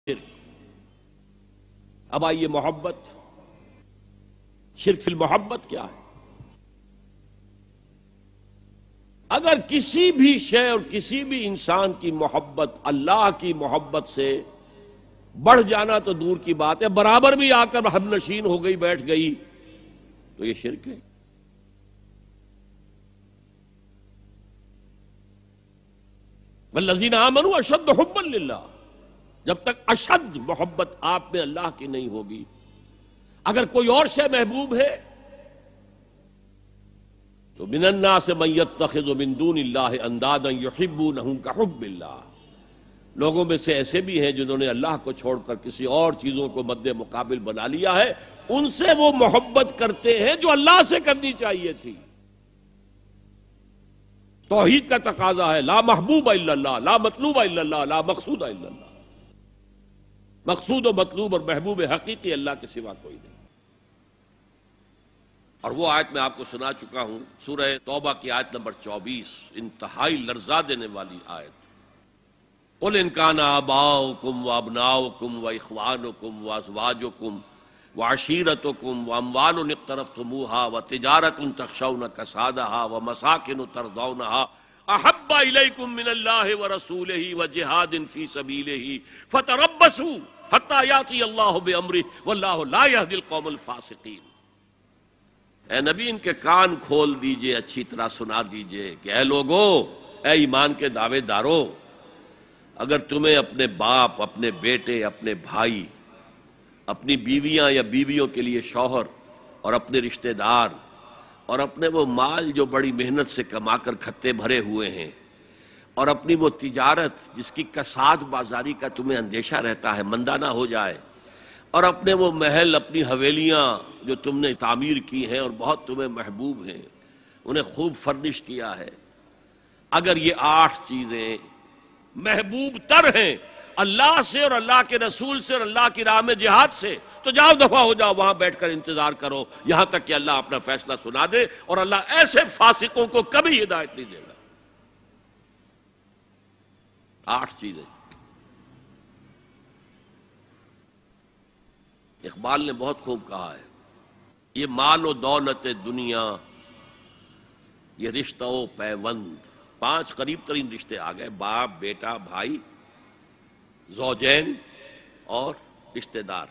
شرک۔ اب آئیے محبت، شرک فی المحبت کیا ہے؟ اگر کسی بھی شے اور کسی بھی انسان کی محبت اللہ کی محبت سے بڑھ جانا تو دور کی بات ہے، برابر بھی آ کر ہم نشین ہو گئی، بیٹھ گئی، تو یہ شرک ہے۔ والذین آمنوا اشد حبا للہ، جب تک اشد محبت آپ میں اللہ کی نہیں ہوگی، اگر کوئی اور شے محبوب ہے تو من الناس من یتخذ من دون اللہ اندادا یحبونہم کحب اللہ، لوگوں میں سے ایسے بھی ہیں جنہوں نے اللہ کو چھوڑ کر کسی اور چیزوں کو مد مقابل بنا لیا ہے، ان سے وہ محبت کرتے ہیں جو اللہ سے کرنی چاہیے تھی۔ توحید کا تقاضا ہے لا محبوب الا اللہ، لا مطلوب الا اللہ، لا مقصود الا اللہ۔ مقصود و مطلوب اور محبوب حقیقی اللہ کے سوا کوئی نہیں۔ اور وہ آیت میں آپ کو سنا چکا ہوں، سورہ توبہ کی آیت نمبر 24، انتہائی لرزا دینے والی آیت۔ قل ان کان آباؤکم وابناؤکم واخوانکم وازواجکم وعشیرتکم واموال اقترفتموها وتجارۃ تخشون کسادها ومساکن ترضونها احب الیکم من اللہ ورسولہ وجہاد فی سبیلہ فتربصوا حتی یاتی اللہ بامرہ واللہ لا یہدی القوم الفاسقین۔ اے نبی، ان کے کان کھول دیجئے، اچھی طرح سنا دیجئے کہ اے لوگو، اے ایمان کے دعوے دارو، اگر تمہیں اپنے باپ، اپنے بیٹے، اپنے بھائی، اپنی بیویاں یا بیویوں کے لیے شوہر اور اپنے رشتہ دار اور اپنے وہ مال جو بڑی محنت سے کما کر کھتے بھرے ہوئے ہیں اور اپنی وہ تجارت جس کی کساد بازاری کا تمہیں اندیشہ رہتا ہے مندہ نہ ہو جائے، اور اپنے وہ محل، اپنی حویلیاں جو تم نے تعمیر کی ہیں اور بہت تمہیں محبوب ہیں، انہیں خوب فرنش کیا ہے، اگر یہ 8 چیزیں محبوب تر ہیں اللہ سے اور اللہ کے رسول سے اور اللہ کی راہ میں جہاد سے، تو جاؤ دفع ہو جاؤ، وہاں بیٹھ کر انتظار کرو یہاں تک کہ اللہ اپنا فیصلہ سنا دے، اور اللہ ایسے فاسقوں کو کبھی ہدایت نہیں دے گا۔ 8 چیزیں۔ اقبال نے بہت خوب کہا ہے، یہ مال و دولت دنیا، یہ رشتہ و پیوند، 5 قریب ترین رشتے آ گئے، باپ، بیٹا، بھائی، زوجین اور رشتہ دار۔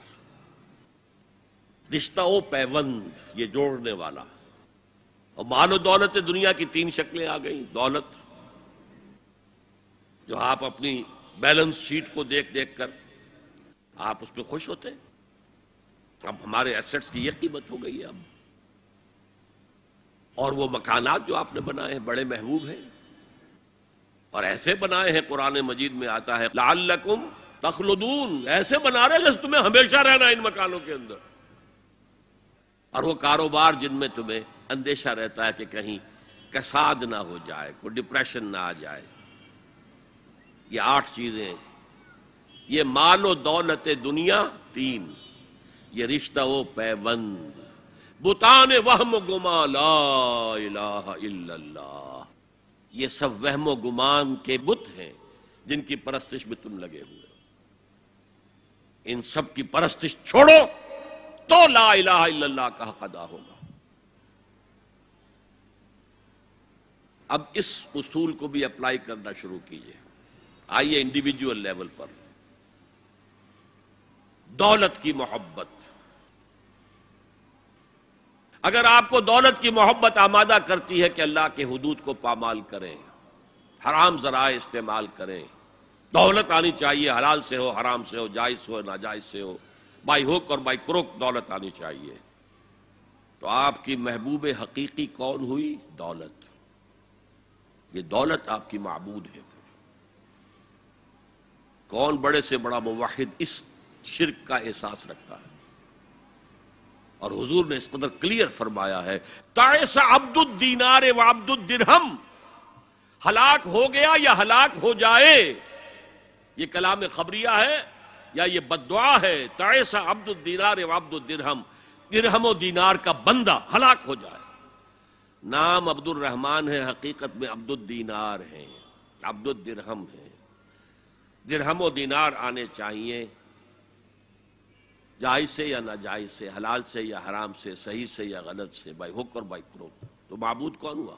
رشتہ و پیوند، یہ جوڑنے والا۔ اور مال و دولت دنیا کی 3 شکلیں آ گئیں۔ دولت جو آپ اپنی بیلنس شیٹ کو دیکھ دیکھ کر آپ اس پہ خوش ہوتے ہیں، اب ہمارے ایسٹس کی یہ قیمت ہو گئی ہے اب۔ اور وہ مکانات جو آپ نے بنائے ہیں بڑے محبوب ہیں، اور ایسے بنائے ہیں، قرآن مجید میں آتا ہے لعلکم تخلدون، ایسے بنا رہے جیسے تمہیں ہمیشہ رہنا ہے ان مکانوں کے اندر۔ اور وہ کاروبار جن میں تمہیں اندیشہ رہتا ہے کہ کہیں کساد نہ ہو جائے، کوئی ڈپریشن نہ آ جائے۔ یہ 8 چیزیں، یہ مال و دولت دنیا 3، یہ رشتہ و پیوند، بتان وہم و گما لا الہ الا اللہ، یہ سب وہم و گمان کے بت ہیں جن کی پرستش میں تم لگے ہوئے ہو۔ ان سب کی پرستش چھوڑو تو لا الہ الا اللہ کا حق ادا ہوگا۔ اب اس اصول کو بھی اپلائی کرنا شروع کیجئے۔ آئیے انڈیویجول لیول پر، دولت کی محبت۔ اگر آپ کو دولت کی محبت آمادہ کرتی ہے کہ اللہ کے حدود کو پامال کریں، حرام ذرائع استعمال کریں، دولت آنی چاہیے، حلال سے ہو، حرام سے ہو، جائز ہو، ناجائز سے ہو، بائی ہوک اور بائی کروک دولت آنی چاہیے، تو آپ کی محبوب حقیقی کون ہوئی؟ دولت۔ یہ دولت آپ کی معبود ہے۔ کون بڑے سے بڑا موحد اس شرک کا احساس رکھتا ہے؟ اور حضور نے اس قدر کلیئر فرمایا ہے، تعس عبد الدینار و عبد الدرہم، ہلاک ہو گیا یا ہلاک ہو جائے، یہ کلام خبریہ ہے یا یہ بد دعا ہے؟ تعس عبد الدینار و عبد الدرہم، درہم و دینار کا بندہ ہلاک ہو جائے۔ نام عبد الرحمن ہے، حقیقت میں عبد الدینار ہیں، عبد الدرہم ہیں۔ درہم و دینار آنے چاہیے جائز سے یا ناجائز سے، حلال سے یا حرام سے، صحیح سے یا غلط سے، بائی حق اور بائی کروک، تو معبود کون ہوا؟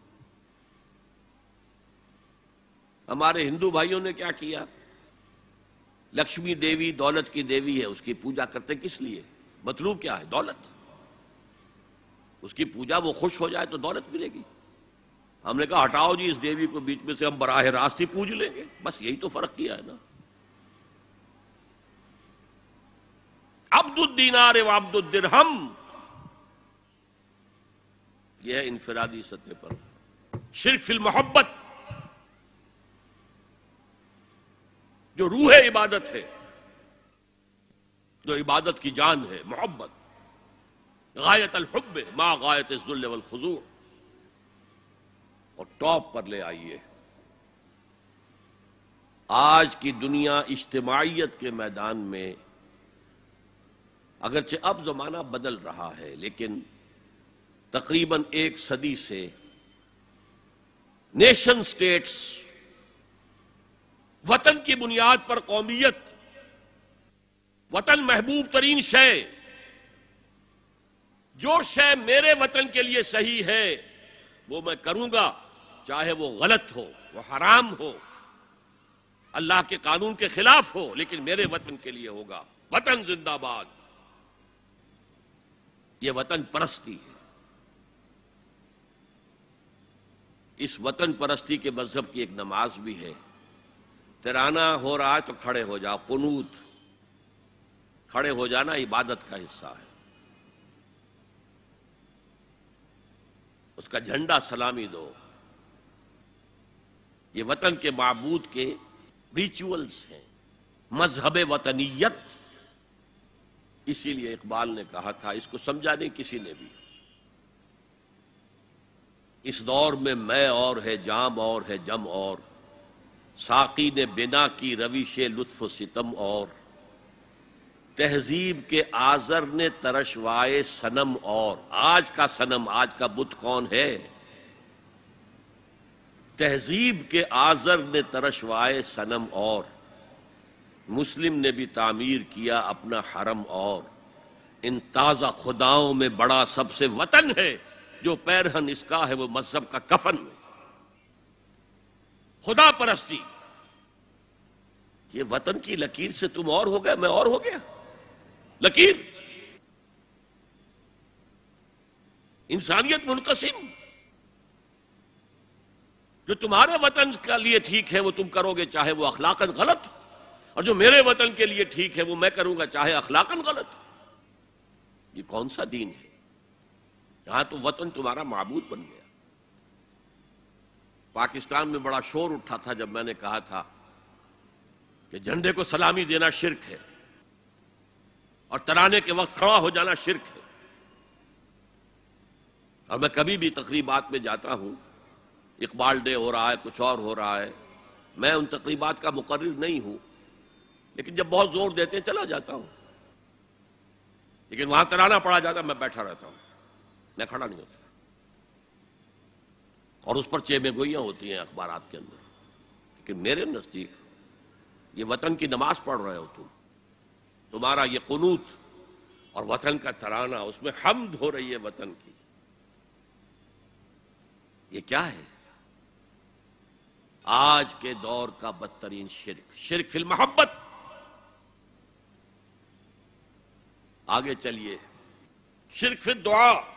ہمارے ہندو بھائیوں نے کیا کیا؟ لکشمی دیوی دولت کی دیوی ہے، اس کی پوجا کرتے کس لیے؟ مطلوب کیا ہے؟ دولت۔ اس کی پوجا وہ خوش ہو جائے تو دولت ملے گی۔ ہم نے کہا ہٹاؤ جی اس دیوی کو بیچ میں سے، ہم براہ راست ہی پوج لیں گے، بس یہی تو فرق کیا ہے نا۔ عبد الدینار و عبد الدرہم، یہ ہے انفرادی سطح پر۔ شرک فی المحبت، جو روح عبادت ہے، جو عبادت کی جان ہے، محبت، غایت الحب ما غایت الذل والخضوع، اور ٹاپ پر لے آئیے۔ آج کی دنیا اجتماعیت کے میدان میں اگرچہ اب زمانہ بدل رہا ہے، لیکن تقریباً 1 صدی سے نیشن سٹیٹس، وطن کی بنیاد پر قومیت، وطن محبوب ترین شے، جو شے میرے وطن کے لیے صحیح ہے وہ میں کروں گا، چاہے وہ غلط ہو، وہ حرام ہو، اللہ کے قانون کے خلاف ہو، لیکن میرے وطن کے لیے ہوگا۔ وطن زندہ باد، یہ وطن پرستی ہے۔ اس وطن پرستی کے مذہب کی ایک نماز بھی ہے، ترانہ ہو رہا ہے تو کھڑے ہو جاؤ، قنوت، کھڑے ہو جانا عبادت کا حصہ ہے۔ اس کا جھنڈا سلامی دو، یہ وطن کے معبود کے ریچولز ہیں، مذہب وطنیت۔ اسی لیے اقبال نے کہا تھا، اس کو سمجھا نہیں کسی نے بھی، اس دور میں میں اور ہے، جام اور ہے، جم اور، ساقی نے بنا کی روش لطف و ستم اور، تہذیب کے آزر نے ترشوائے صنم اور۔ آج کا صنم، آج کا بت کون ہے؟ تہذیب کے آزر نے ترشوائے صنم اور، مسلم نے بھی تعمیر کیا اپنا حرم اور، ان تازہ خداؤں میں بڑا سب سے وطن ہے، جو پیرہن اس کا ہے وہ مذہب کا کفن میں۔ خدا پرستی، یہ وطن کی لکیر سے تم اور ہو گئے، میں اور ہو گیا، لکیر۔ انسانیت منقسم، جو تمہارے وطن کے لیے ٹھیک ہے وہ تم کرو گے چاہے وہ اخلاقاً غلط، اور جو میرے وطن کے لیے ٹھیک ہے وہ میں کروں گا چاہے اخلاقاً غلط۔ یہ کون سا دین ہے؟ یہاں تو وطن تمہارا معبود بن گیا۔ پاکستان میں بڑا شور اٹھا تھا جب میں نے کہا تھا کہ جھنڈے کو سلامی دینا شرک ہے، اور ترانے کے وقت کھڑا ہو جانا شرک ہے۔ اور میں کبھی بھی تقریبات میں جاتا ہوں، اقبال ڈے ہو رہا ہے، کچھ اور ہو رہا ہے، میں ان تقریبات کا مقرر نہیں ہوں، لیکن جب بہت زور دیتے ہیں چلا جاتا ہوں، لیکن وہاں ترانہ پڑا جاتا میں بیٹھا رہتا ہوں، میں کھڑا نہیں ہوتا، اور اس پر چیمے گوئیاں ہوتی ہیں اخبارات کے اندر، لیکن میرے نزدیک یہ وطن کی نماز پڑھ رہے ہو تمہارا یہ قنوت اور وطن کا ترانہ، اس میں حمد ہو رہی ہے وطن کی، یہ کیا ہے؟ آج کے دور کا بدترین شرک، شرک فی المحبت۔ آگے چلیے، شرک فی الدعاء،